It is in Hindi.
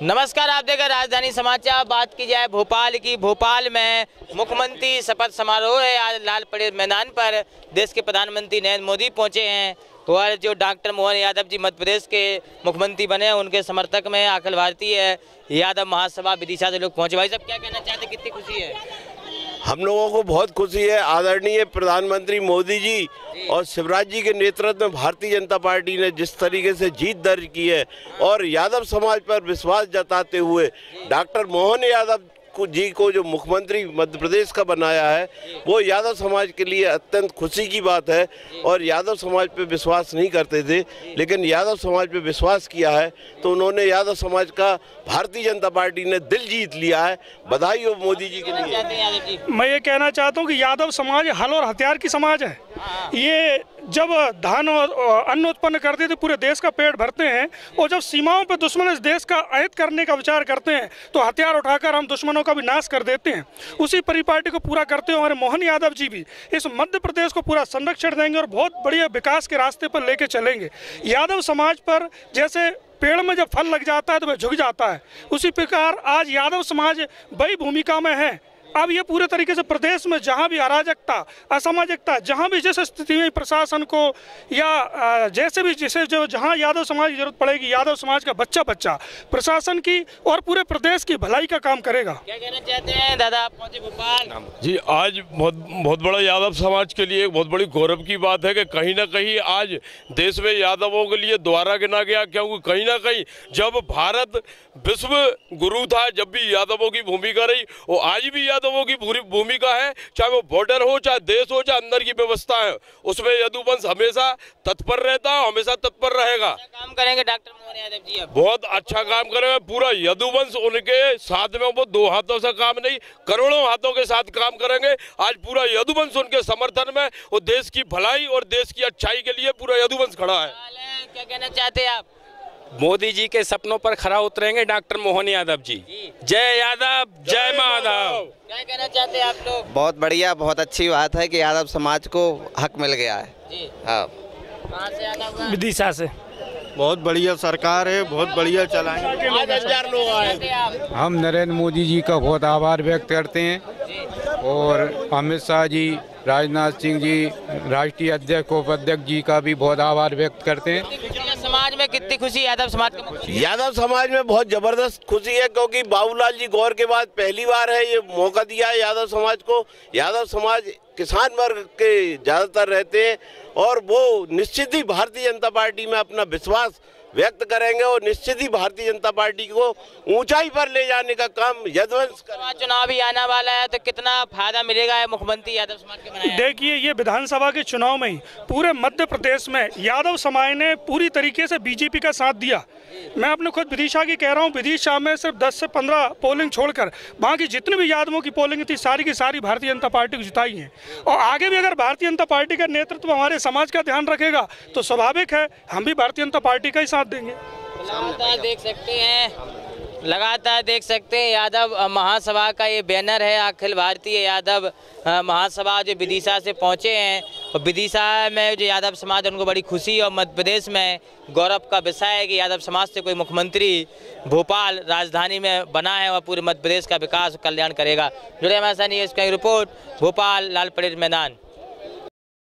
नमस्कार, आप देख रहे राजधानी समाचार। बात की जाए भोपाल की, भोपाल में मुख्यमंत्री शपथ समारोह है। आज लाल परेड मैदान पर देश के प्रधानमंत्री नरेंद्र मोदी पहुंचे हैं और जो डॉक्टर मोहन यादव जी मध्य प्रदेश के मुख्यमंत्री बने हैं उनके समर्थक में अखिल भारतीय यादव महासभा विदिशा से लोग पहुंचे। भाई साहब, क्या कहना चाहते, कितनी खुशी है? हम लोगों को बहुत खुशी है। आदरणीय प्रधानमंत्री मोदी जी और शिवराज जी के नेतृत्व में भारतीय जनता पार्टी ने जिस तरीके से जीत दर्ज की है और यादव समाज पर विश्वास जताते हुए डॉक्टर मोहन यादव जी को जो मुख्यमंत्री मध्य प्रदेश का बनाया है, वो यादव समाज के लिए अत्यंत खुशी की बात है। और यादव समाज पे विश्वास नहीं करते थे, लेकिन यादव समाज पे विश्वास किया है तो उन्होंने यादव समाज का भारतीय जनता पार्टी ने दिल जीत लिया है। बधाई हो मोदी जी के लिए। मैं ये कहना चाहता हूँ कि यादव समाज हल और हथियार की समाज है। ये जब धान और अन्न उत्पन्न करते थे पूरे देश का पेट भरते हैं, और जब सीमाओं पर दुश्मन इस देश का अहित करने का विचार करते हैं तो हथियार उठाकर हम दुश्मनों का भी नाश कर देते हैं। उसी परिपाटी को पूरा करते हुए हमारे मोहन यादव जी भी इस मध्य प्रदेश को पूरा संरक्षण देंगे और बहुत बढ़िया विकास के रास्ते पर लेके चलेंगे। यादव समाज पर जैसे पेड़ में जब फल लग जाता है तो वह झुक जाता है, उसी प्रकार आज यादव समाज बड़ी भूमिका में है। अब ये पूरे तरीके से प्रदेश में जहाँ भी अराजकता, असामाजिकता, जहाँ भी जिस स्थिति में प्रशासन को या जैसे भी जिसे जो जहाँ यादव समाज की जरूरत पड़ेगी, यादव समाज का बच्चा प्रशासन की और पूरे प्रदेश की भलाई का काम करेगा। क्या कहना चाहते हैं दादा, आप पहुंचे भोपाल? जी, आज बहुत बड़ा यादव समाज के लिए बहुत बड़ी गौरव की बात है कि कहीं ना कहीं आज देश में यादवों के लिए द्वारा गिना गया, क्योंकि कहीं ना कहीं जब भारत विश्व गुरु था, जब भी यादवों की भूमिका रही, वो आज भी यादवों की पूरी भूमिका है। चाहे वो बॉर्डर हो, चाहे देश हो, चाहे अंदर की व्यवस्था है, उसमें यदुवंश हमेशा तत्पर रहता है, हमेशा तत्पर रहेगा। काम करेंगे डॉक्टर मोहन यादव जी, अब बहुत अच्छा काम करेंगे। पूरा यदुवंश उनके साथ में, वो दो हाथों से काम नहीं, करोड़ों हाथों के साथ काम करेंगे। आज पूरा यदुवंश उनके समर्थन में, वो देश की भलाई और देश की अच्छाई के लिए पूरा यदुवंश खड़ा है। क्या कहना चाहते हैं आप? मोदी जी के सपनों पर खरा उतरेंगे डॉक्टर मोहन यादव जी। जय यादव, जय माधव। क्या कहना चाहते हैं आप लोग? बहुत बढ़िया, बहुत अच्छी बात है कि यादव समाज को हक मिल गया है जी। हाँ, कहाँ से आना हुआ? विदिशा से। बहुत बढ़िया सरकार है, बहुत बढ़िया चलाएंगे। 5000 लोग आए। हम नरेंद्र मोदी जी का बहुत आभार व्यक्त करते हैं और अमित शाह जी, राजनाथ सिंह जी, राष्ट्रीय अध्यक्ष उपाध्यक्ष जी का भी बहुत आभार व्यक्त करते हैं। समाज में कितनी खुशी यादव समाज के? यादव समाज में बहुत जबरदस्त खुशी है, क्योंकि बाबूलाल जी गौर के बाद पहली बार है ये मौका दिया है यादव समाज को। यादव समाज किसान वर्ग के ज्यादातर रहते हैं और वो निश्चित ही भारतीय जनता पार्टी में अपना विश्वास व्यक्त करेंगे और निश्चित ही भारतीय जनता पार्टी को ऊंचाई पर ले जाने का काम यदुवंश करेंगे। चुनाव भी आने वाला है तो कितना फायदा मिलेगा मुख्यमंत्री यादव समाज के बनाया? देखिए, ये विधानसभा के चुनाव में ही पूरे मध्य प्रदेश में यादव समाज ने पूरी तरीके से बीजेपी का साथ दिया। मैं अपने खुद विदिशा की कह रहा हूँ, विदिशा में सिर्फ 10 से 15 पोलिंग छोड़कर बाकी जितनी भी यादवों की पोलिंग थी सारी की सारी भारतीय जनता पार्टी को जिताई है। और आगे भी अगर भारतीय जनता पार्टी का नेतृत्व हमारे समाज का ध्यान रखेगा तो स्वाभाविक है हम भी भारतीय जनता पार्टी का ही साथ देंगे। लगातार देख सकते हैं यादव महासभा का ये बैनर है। अखिल भारतीय यादव महासभा जो विदिशा से पहुंचे हैं और विदिशा में जो यादव समाज उनको बड़ी खुशी और मध्य प्रदेश में गौरव का विषय है कि यादव समाज से कोई मुख्यमंत्री भोपाल राजधानी में बना है और पूरे मध्य प्रदेश का विकास कल्याण करेगा। जुड़े हमारे साथ इसका रिपोर्ट भोपाल लाल परेड मैदान।